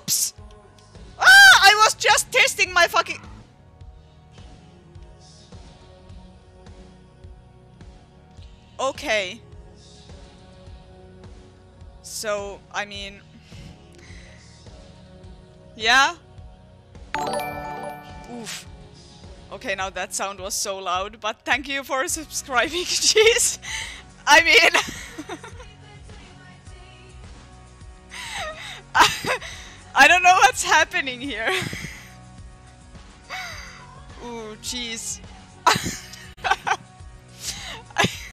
Oops! Ah! I was just testing my fucking... Okay. So, I mean... Yeah? Oof. Okay, now that sound was so loud, but thank you for subscribing, jeez. I mean... I don't know what's happening here. Ooh, jeez.